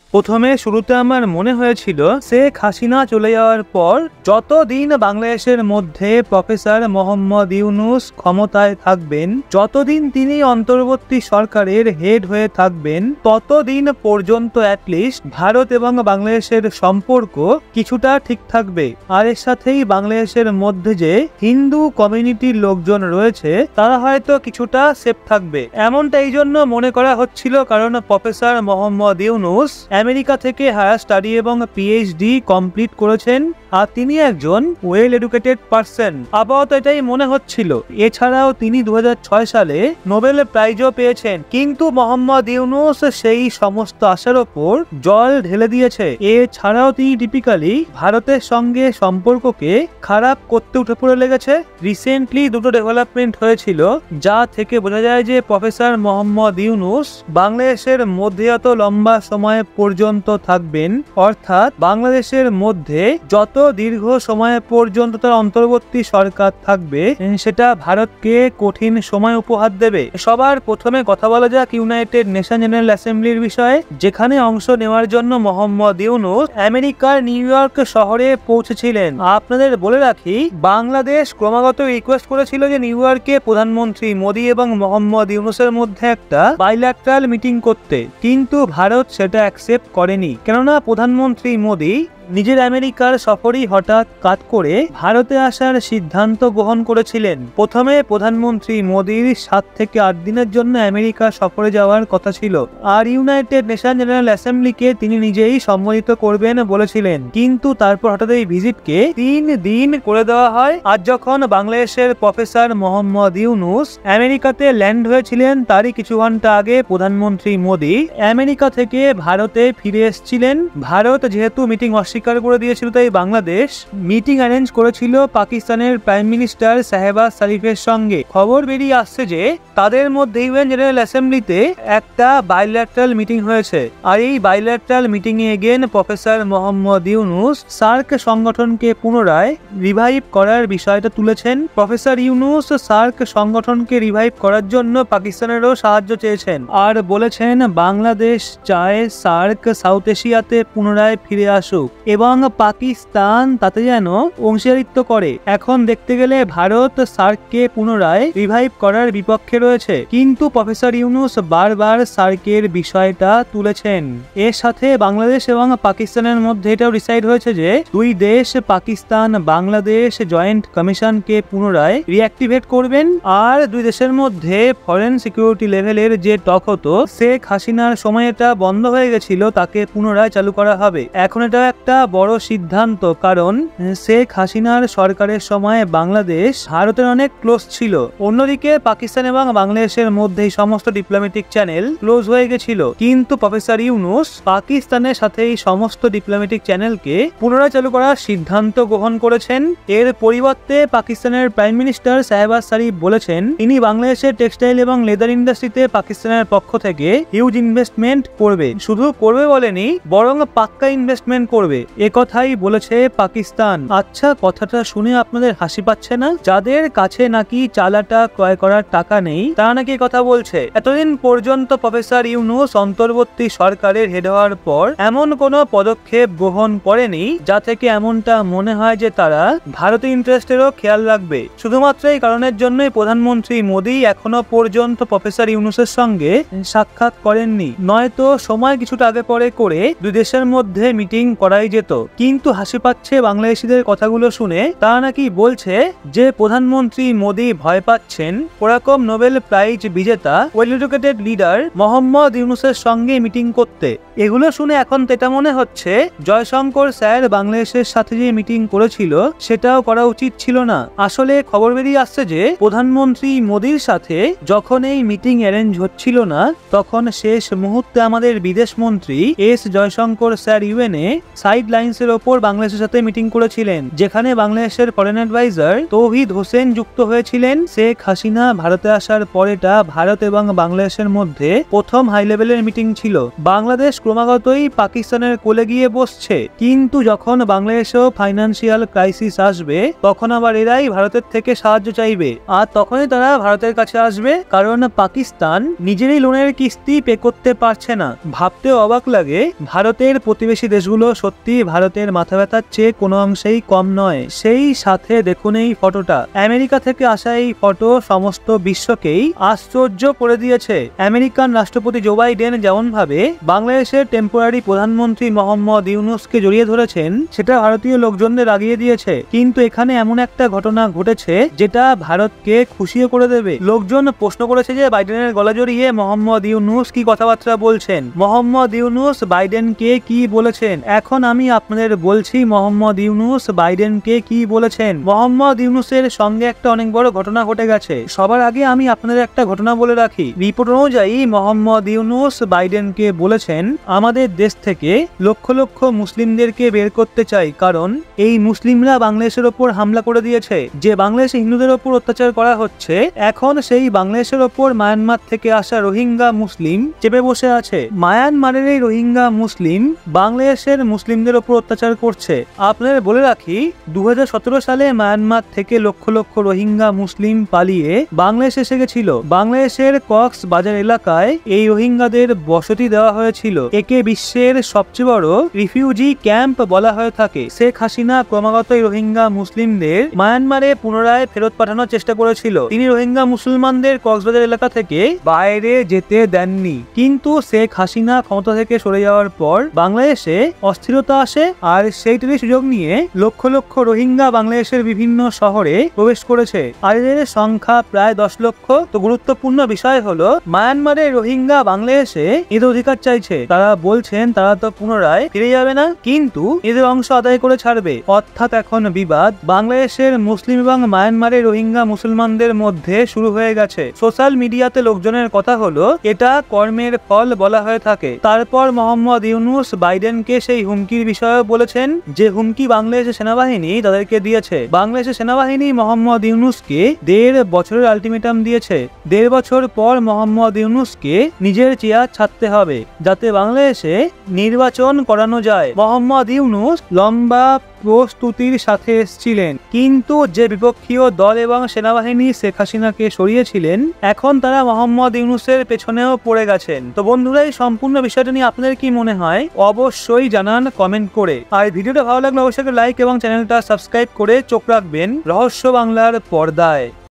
প্রথমে শুরুতে আমার মনে হয়েছিল শেখ হাসিনা চলে যাওয়ার পর যতদিন বাংলাদেশের মধ্যে প্রফেসর মোহাম্মদ ইউনূস ক্ষমতায় থাকবেন, যতদিন তিনি অন্তর্বর্তী সরকারের হেড হয়ে থাকবেন, ততদিন পর্যন্ত অ্যাটলিস্ট ভারত এবং বাংলাদেশের সম্পর্ক কিছুটা ঠিক থাকবে। আর এর সাথেই বাংলাদেশের মধ্যে যে হিন্দু কমিউনিটির লোকজন রয়েছে তারা হয়তো কিছুটা সেফ থাকবে, এমনটা এই জন্য মনে করা হচ্ছিল। কারণ প্রফেসর মোহাম্মদ ইউনূস আমেরিকা থেকে হায়ার স্টাডি এবং পিএইচডি কমপ্লিট করেছেন, আর তিনি একজন ওয়েল এডুকেটেড পারসন, আপাতত এটাই মনে হচ্ছিল। এছাড়াও তিনি 2006 সালে নোবেল প্রাইজও পেয়েছেন। কিন্তু মোহাম্মদ ইউনূস সেই সমস্ত আশার ওপর জল ঢেলে দিয়েছে। এছাড়াও তিনি টিপিক্যালি ভারতের সঙ্গে সম্পর্ককে খারাপ করতে উঠে পড়ে লেগেছে। রিসেন্টলি দুটো ডেভেলপমেন্ট হয়েছিল যা থেকে বোঝা যায় যে প্রফেসর মোহাম্মদ ইউনূস বাংলাদেশের মধ্যে এত লম্বা সময় পর্যন্ত থাকবেন, অর্থাৎ বাংলাদেশের মধ্যে যত দীর্ঘ সময় পর্যন্ত তার অন্তর্বর্তী সরকার থাকবে সেটা ভারতকে কঠিন সময় উপহার দেবে। সবার প্রথমে কথা বলা যাক ইউনাইটেড নেশন জেনারেল অ্যাসেম্বলির বিষয়ে, যেখানে অংশ নেওয়ার জন্য মোহাম্মদ ইউনূস আমেরিকার নিউ ইয়র্ক শহরে পৌঁছেছিলেন। আপনাদের বলে রাখি, বাংলাদেশ ক্রমাগত রিকোয়েস্ট করেছিল যে নিউ ইয়র্কে প্রধানমন্ত্রী মোদী এবং মোহাম্মদ ইউনূসের মধ্যে একটা বাইল্যাটারাল মিটিং করতে, কিন্তু ভারত সেটা অ্যাকসেপ্ট করেনি। কেননা প্রধানমন্ত্রী মোদী নিজের আমেরিকার সফরই হঠাৎ কাট করে ভারতে আসার সিদ্ধান্ত গ্রহণ করেছিলেন। প্রথমে প্রধানমন্ত্রী মোদীর 7 থেকে 8 দিনের জন্য আমেরিকা সফরে যাওয়ার কথা ছিল, আর ইউনাইটেড নেশন জেনারেল অ্যাসেম্বলিকে তিনি নিজেই সম্মোধিত করবেন বলেছিলেন। কিন্তু তারপর হঠাৎ এই ভিজিটকে 3 দিন করে দেওয়া হয়। আর যখন বাংলাদেশের প্রফেসর মোহাম্মদ ইউনূস আমেরিকাতে ল্যান্ড হয়েছিলেন, তারই কিছু ঘন্টা আগে প্রধানমন্ত্রী মোদী আমেরিকা থেকে ভারতে ফিরে এসেছিলেন। ভারত যেহেতু মিটিং স্বীকার করে দিয়েছিল, তাই বাংলাদেশ মিটিং অ্যারেঞ্জ করেছিল পাকিস্তানের প্রাইম মিনিস্টার শাহবাজ শরীফের সঙ্গে। খবর বেরিয়ে আসছে যে তাদের মধ্যে ইউএন জেনারেল অ্যাসেম্বলিতে একটা বাইল্যাটারাল মিটিং হয়েছে। আর এই বাইল্যাটারাল মিটিং এ again professor Mohammad Yunus SAARC সংগঠনকে পুনরায় রিভাইভ করার বিষয়টা তুলেছেন। প্রফেসর ইউনূস সার্ক সংগঠনকে রিভাইভ করার জন্য পাকিস্তানেরও সাহায্য চেয়েছেন, আর বলেছেন বাংলাদেশ চায় সার্ক সাউথ এশিয়াতে পুনরায় ফিরে আসুক এবং পাকিস্তান তাতে যেন অংশীদারিত্ব করে। এখন দেখতে গেলে ভারত সার্ককে পুনরায় রিভাইভ করার বিপক্ষে রয়েছে, কিন্তু প্রফেসর ইউনূস বারবার সার্কের বিষয়টা তুলেছেন। এর সাথে বাংলাদেশ এবং পাকিস্তানের মধ্যে এটাও ডিসাইড হয়েছে যে দুই দেশ পাকিস্তান বাংলাদেশ জয়েন্ট কমিশনকে পুনরায় রিঅ্যাক্টিভেট করবেন। আর দুই দেশের মধ্যে ফরেন সিকিউরিটি লেভেলের যে টক হতো, শেখ হাসিনার সময় এটা বন্ধ হয়ে গেছিল, তাকে পুনরায় চালু করা হবে। এখন এটা একটা বড় সিদ্ধান্ত, কারণ শেখ হাসিনার সরকারের সময় বাংলাদেশ ভারতের অনেক ক্লোজ ছিল। অন্যদিকে পাকিস্তান এবং বাংলাদেশের মধ্যে সমস্ত ডিপ্লোম্যাটিক চ্যানেল ক্লোজ হয়ে গেছিল, কিন্তু প্রফেসর ইউনূস পাকিস্তানের সাথে এই সমস্ত ডিপ্লোম্যাটিক চ্যানেলকে পুনরায় চালু করার সিদ্ধান্ত গ্রহণ করেছেন। এর পরিবর্তে পাকিস্তানের প্রাইম মিনিস্টার শাহবাজ শরীফ বলেছেন তিনি বাংলাদেশের টেক্সটাইল এবং লেদার ইন্ডাস্ট্রিতে পাকিস্তানের পক্ষ থেকে হিউজ ইনভেস্টমেন্ট করবে। শুধু করবে বলেনি, বরং পাক্কা ইনভেস্টমেন্ট করবে, একথাই বলেছে পাকিস্তান। আচ্ছা, কথাটা শুনে আপনাদের হাসি পাচ্ছে না? যাদের কাছে নাকি চালাটা ক্রয় করার টাকা নেই তারা নাকি কথা বলছে। এতদিন পর্যন্ত প্রফেসর ইউনূস অন্তর্বর্তী সরকারের হেড হওয়ার পর এমন কোনো পদক্ষেপ গ্রহণ করেনি যা থেকে এমনটা মনে হয় যে তারা ভারতের ইন্টারেস্টেরও খেয়াল রাখবে। শুধুমাত্র এই কারণের জন্যই প্রধানমন্ত্রী মোদী এখনো পর্যন্ত প্রফেসর ইউনূসের সঙ্গে সাক্ষাৎ করেননি, নয়তো সময় কিছুটা আগে পরে করে দুই দেশের মধ্যে মিটিং করাই যেত। কিন্তু হাসি পাচ্ছে বাংলাদেশিদের কথাগুলো শুনে। তারা নাকি বলছে যে প্রধানমন্ত্রী মোদী ভয় পাচ্ছেন ওরকম নোবেল প্রাইজ বিজেতা ওয়েল এডুকেটেড লিডার মোহাম্মদ ইউনূসের সঙ্গে মিটিং করতে। এগুলো শুনে এখন এটা মনে হচ্ছে জয়শঙ্কর স্যার বাংলাদেশের সাথে যে মিটিং করেছিল সেটাও করা উচিত ছিল না। আসলে খবর বেরিয়ে আসছে যে প্রধানমন্ত্রী মোদীর সাথে যখন এই মিটিং অ্যারেঞ্জ হচ্ছিল না, তখন শেষ মুহূর্তে আমাদের বিদেশ মন্ত্রী S Jaishankar sir UNA side গাইডলাইন্সের ওপর বাংলাদেশের সাথে মিটিং করেছিলেন, যেখানে বাংলাদেশের ফরেন অ্যাডভাইজার তৌহিদ হোসেন যুক্ত হয়েছিলেন। শেখ হাসিনা ভারতে আসার পর এটা ভারত এবং বাংলাদেশের মধ্যে প্রথম হাই লেভেলের মিটিং ছিল। বাংলাদেশ ক্রমাগতই পাকিস্তানের কোলে গিয়ে বসছে, কিন্তু যখন বাংলাদেশেও ফাইন্যান্সিয়াল ক্রাইসিস আসবে তখন আবার এরাই ভারতের থেকে সাহায্য চাইবে, আর তখনই তারা ভারতের কাছে আসবে, কারণ পাকিস্তান নিজেরই লোনের কিস্তি পে করতে পারছে না। ভাবতে অবাক লাগে, ভারতের প্রতিবেশী দেশগুলো সত্যি ভারতের মাথা ব্যথার চেয়ে কোনো অংশেই কম নয়। সেই সাথে দেখুন এই ফটোটা, আমেরিকা থেকে আসা এই ফটো সমস্ত বিশ্বকেই আশ্চর্য করে দিয়েছে। আমেরিকান রাষ্ট্রপতি জো বাইডেন যেমন ভাবে বাংলাদেশের টেম্পোরারি প্রধানমন্ত্রী মোহাম্মদ ইউনূসকে জড়িয়ে ধরেছেন, সেটা ভারতীয় লোকজনদের রাগিয়ে দিয়েছে। কিন্তু এখানে এমন একটা ঘটনা ঘটেছে যেটা ভারতকে খুশিও করে দেবে। লোকজন প্রশ্ন করেছে যে বাইডেনের গলা জড়িয়ে মোহাম্মদ ইউনূস কি কথাবার্তা বলছেন, মোহাম্মদ ইউনূস বাইডেনকে কি বলেছেন। এখন আমি আপনাদের বলছি মোহাম্মদ ইউনূস বাইডেনকে কি বলেছেন। মোহাম্মদ ইউনূসের সঙ্গে একটা অনেক বড় ঘটনা ঘটে গেছে। সবার আগে আমি আপনাদের একটা ঘটনা বলে রাখি। রিপোর্ট অনুযায়ী মোহাম্মদ ইউনূস বাইডেনকে বলেছেন, আমাদের দেশ থেকে লক্ষ লক্ষ মুসলিমদেরকে বের করতে চাই, কারণ এই মুসলিমরা বাংলাদেশের ওপর হামলা করে দিয়েছে। যে বাংলাদেশে হিন্দুদের ওপর অত্যাচার করা হচ্ছে, এখন সেই বাংলাদেশের ওপর মায়ানমার থেকে আসা রোহিঙ্গা মুসলিম চেপে বসে আছে। মায়ানমারের এই রোহিঙ্গা মুসলিম বাংলাদেশের মুসলিমদের ওপর অত্যাচার করছে। আপনাদের বলে রাখি, 2017 সালে মায়ানমার থেকে লক্ষ লক্ষ রোহিঙ্গা মুসলিম পালিয়ে বাংলাদেশে এসে গেছিল। বাংলাদেশের কক্সবাজার এলাকায় এই রোহিঙ্গাদের বসতি দেওয়া হয়েছিল। একে বিশ্বের সবচেয়ে বড় রিফিউজি ক্যাম্প বলা হয়ে থাকে। শেখ হাসিনা ক্রমাগত রোহিঙ্গা মুসলিমদের মায়ানমারে পুনরায় ফেরত পাঠানোর চেষ্টা করেছিল। তিনি রোহিঙ্গা মুসলমানদের কক্সবাজার এলাকা থেকে বাইরে যেতে দেননি। কিন্তু শেখ হাসিনা ক্ষমতা থেকে সরে যাওয়ার পর বাংলাদেশে অস্থিরতা আসে, আর সেইটারই সুযোগ নিয়ে লক্ষ লক্ষ রোহিঙ্গা বাংলাদেশের বিভিন্ন শহরে প্রবেশ করেছে। আর এদের সংখ্যা প্রায় 10 লক্ষ। তো গুরুত্বপূর্ণ বিষয় হলো, মায়ানমারের রোহিঙ্গা বাংলাদেশে এদের অধিকার চাইছে। তারা বলছেন তারা তো পুনরায় ফিরে যাবে না, কিন্তু এদের অংশ আদায় করে ছাড়বে। অর্থাৎ এখন বিবাদ বাংলাদেশের মুসলিম এবং মায়ানমারের রোহিঙ্গা মুসলমানদের মধ্যে শুরু হয়ে গেছে। সোশ্যাল মিডিয়াতে লোকজনের কথা হলো এটা কর্মের ফল বলা হয়ে থাকে। তারপর মোহাম্মদ ইউনূস বাইডেনকে সেই হুমকির বিষয়ে বলেছেন, যে হুমকি বাংলাদেশের সেনাবাহিনী তাদেরকে দিয়েছে। বাংলাদেশের সেনাবাহিনী মোহাম্মদ ইউনূসকে 1.5 বছরের আলটিমেটাম দিয়েছে। 1.5 বছর পর মোহাম্মদ ইউনূসকে নিজের চেয়ার ছাড়তে হবে, যাতে বাংলাদেশে নির্বাচন করানো যায়। মোহাম্মদ ইউনূস লম্বা প্রস্তুতির সাথে এসেছিলেন, কিন্তু যে বিপক্ষীয় দল এবং সেনাবাহিনী শেখ হাসিনাকে সরিয়েছিলেন, এখন তারা মোহাম্মদ ইউনূসের পেছনেও পড়ে গেছেন। তো বন্ধুরা, এই সম্পূর্ণ বিষয়টা নিয়ে আপনাদের কি মনে হয় অবশ্যই জানান কমেন্ট করে। আর ভিডিওটা ভালো লাগলে অবশ্যই লাইক এবং চ্যানেলটা সাবস্ক্রাইব করে চোখ রাখবেন রহস্য বাংলার পর্দায়।